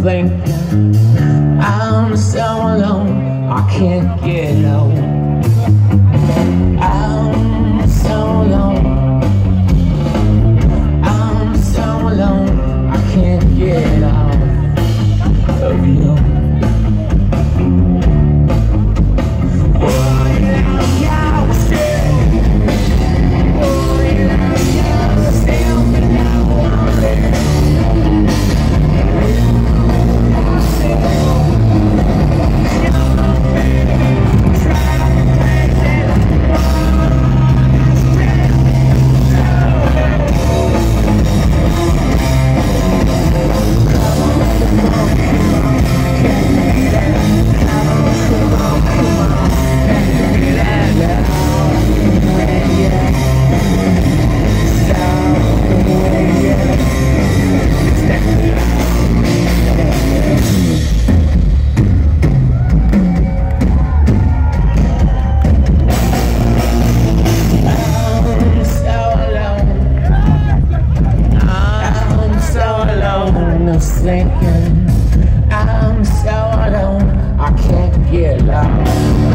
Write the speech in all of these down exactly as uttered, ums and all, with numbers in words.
thinking I'm so alone, I can't get out. I'm so alone, I'm so alone, I can't get out of you. Thinking I'm so alone, I can't get lost.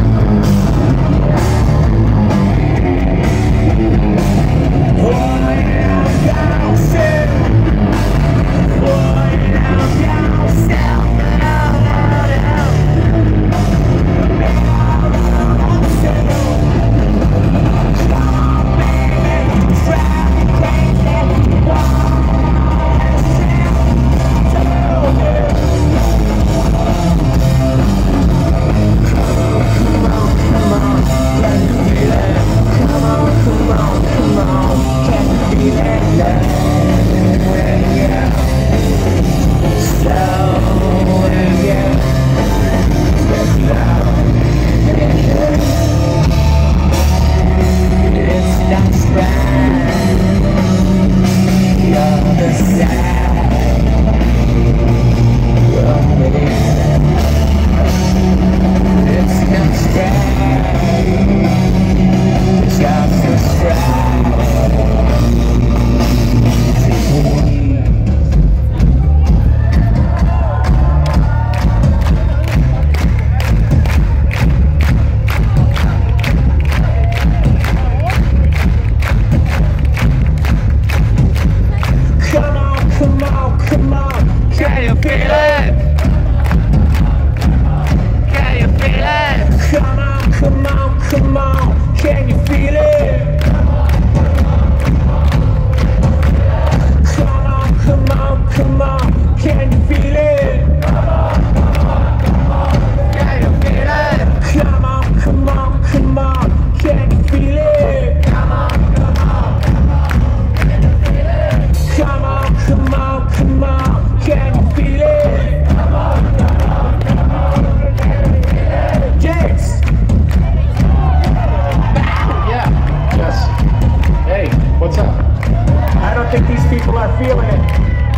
I think these people are feeling it.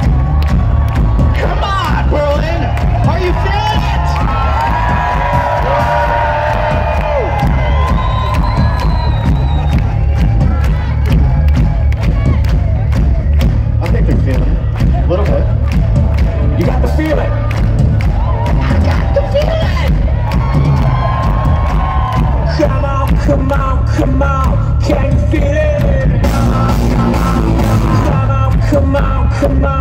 Come on, Berlin! Are you feeling it? I think they're feeling it. A little bit. You got to feel it. I got to feel it. Come on, come on, come on. Can you feel it? Come on, come on, come on.